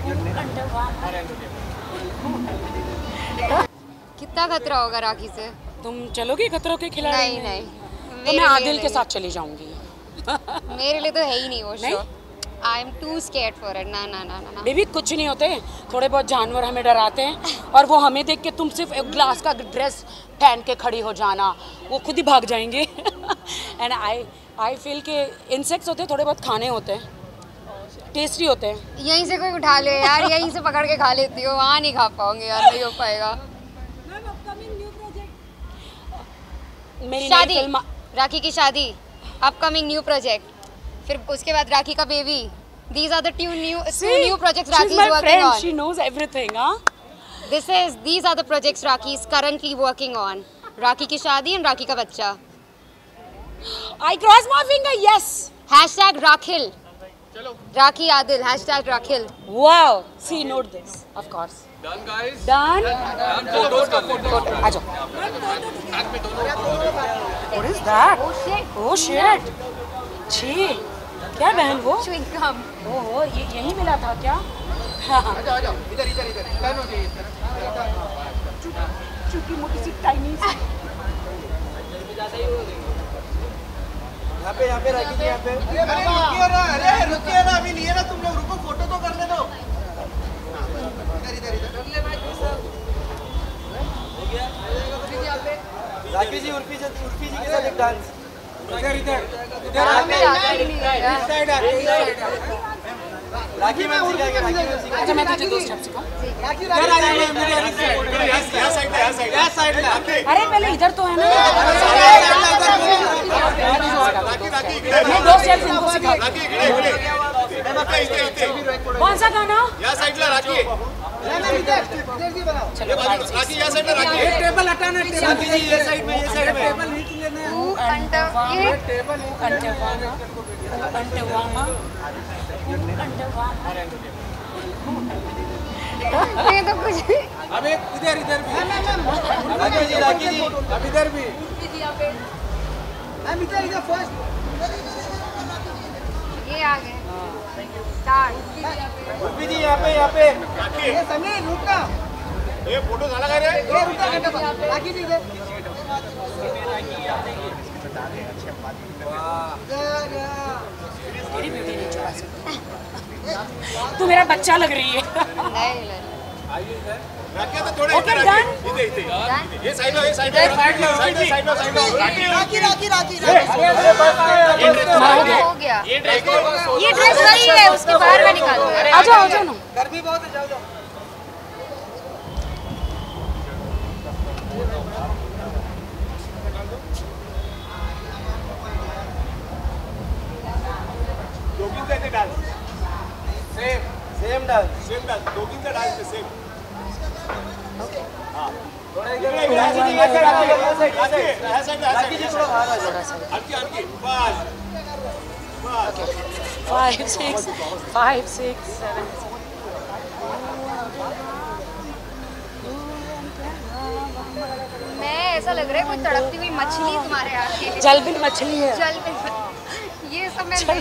कितना खतरा होगा राखी से? तुम चलोगी खतरों के खिलाड़ी? नहीं नहीं, तो मैं आदिल के साथ चली जाऊंगी। मेरे लिए तो है ही नहीं वो show. I am too scared for it. ना ना ना ना बेबी कुछ नहीं होते, थोड़े बहुत जानवर हमें डराते हैं और वो हमें देख के तुम सिर्फ एक ग्लास का ड्रेस पहन के खड़ी हो जाना, वो खुद ही भाग जाएंगे। एंड आई फील के इंसेक्ट्स होते हैं, थोड़े बहुत खाने होते हैं, टेस्टी होते हैं। यहीं से कोई उठा ले यार, यहीं से पकड़ के खा लेती हो, वहाँ नहीं खा पाओगे यार, नहीं हो पाएगा। मेरी शादी, फिल्म राखी की शादी, अपकमिंग न्यू प्रोजेक्ट, फिर उसके बाद राखी का baby. These are the two new projects Rakhi is working on. She knows everything, huh? These are the projects Rakhi is currently working on. Rakhi की शादी और राखी का बच्चा। I cross my finger, yes. Hashtag Rakhil. Rakhi Adil. Hashtag Rakhil. Wow. See, note this. Of course. Done, guys. Done. Photos कर लेते हैं। आ जाओ। What is that? Oh shit. छी, क्या बहन वो? Chewing gum. ओहो, ये यही मिला था क्या? हाँ। इधर टर्न हो जाइए चुकी मोटी सी टाइनी सी। यहाँ पे राखी जी, यहाँ पे। अरे रुकिए ना, अभी लिए ना तुम लोग, रुको फोटो तो करने दो। इधर राखी जी, उर्फी जी के साथ एक डांस। राखी में अच्छा मैं तुझे दो स्टेप सिखाऊं? अरे पहले इधर तो है ना। मैं दो स्टेप इनको सिखा। कौन सा गाना? या साइड ला राखी। चलो राखी या साइड ला राखी। टेबल हटाना, राखी जी ये साइड में, टेबल नीचे लेना है। ये तो कुछ भी। अब एक इधर भी। राखी जी अब इधर भी। हम इधर फर्स्ट। ये आ गए। स्टार्ट। उर्फी जी यहाँ पे। ये समीर रुकना। ये फोटो झाला काय रे? ये रुकना राखी जी इधर। मेरी ब्यूटी नहीं छुपा सकती। तू मेरा बच्चा लग रही है। नहीं राखी तो थोड़ा ओके डन। ये साइड लो, साइड लो। राखी। हो गया। ये ड्रेस वही है, उसके बाहर में निकाल दो। आ जाओ ना। गर्मी बहुत है, जाओ। दोघींचा डान्स सेम डान्स दोघींचा डान्स सेम। हां थोड़ा इधर राखी जी थोड़ा बाहर आ जाओ। आणखी बस 5 6 7। मैं ऐसा लग रहा है कोई तड़पती हुई मछली तुम्हारे हाथ की। जलबिन मछली है। जलबिन, ये सब मैं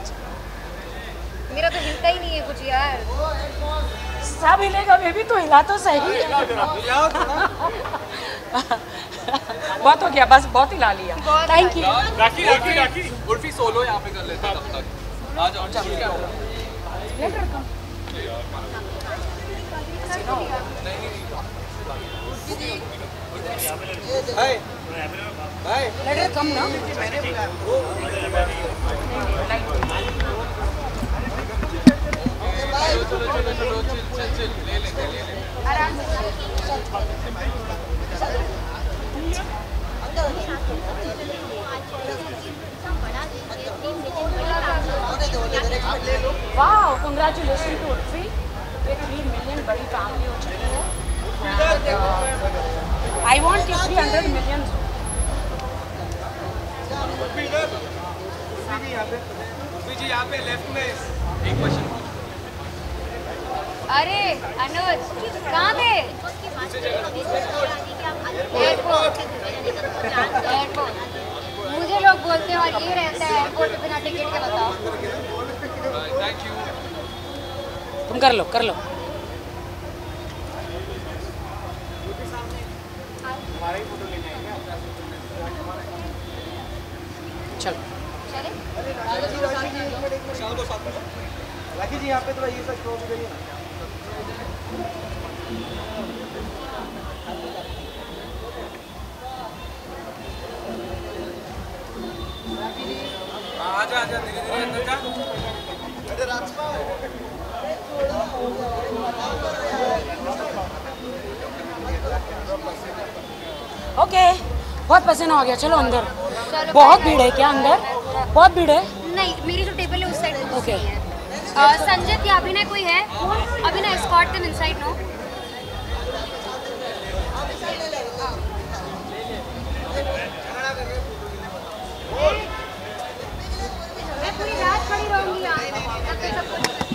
मेरा तो हिलता ही नहीं है कुछ यार। सब हिलेगा बेबी, तो हिला तो सही। बहुत हो गया, बस बहुत हिला लिया। Thank you. Rakhi Urfi solo यहाँ पे कर लेते हैं तब तक। आ जाओ। हाय लेट इट कम ना। चलो चिल ले लेंगे। आराम से। Wow, congratulation to Urfi. ये 3 मिलियन बड़ी फैमिली हो चुकी है। I want 300 million. जी यहाँ पे लेफ्ट में एक क्वेश्चन। अरे अनुज कहाँ थे? एयरपोर्ट। मुझे लोग बोलते हैं और ये रहता है एयरपोर्ट पे बिना टिकट के। बताओ। Thank you. तुम कर लो कर लो। चलो चले राखी जी यहाँ पे थोड़ा ये सब शो भी करिए। आजा आजा धीरे धीरे अंदर जा। अरे रास्ता ओके, बहुत पसीना हो गया, चलो अंदर। चलो, बहुत भीड़ है क्या अंदर? बहुत भीड़ है। नहीं, मेरी जो टेबल है उस साइड ओके। संजित या अभिनय कोई है? अभिनय एस्कॉर्ट देम इनसाइड नो। मैं पूरी रात खड़ी रहूंगी यहाँ, तब तक सब कुछ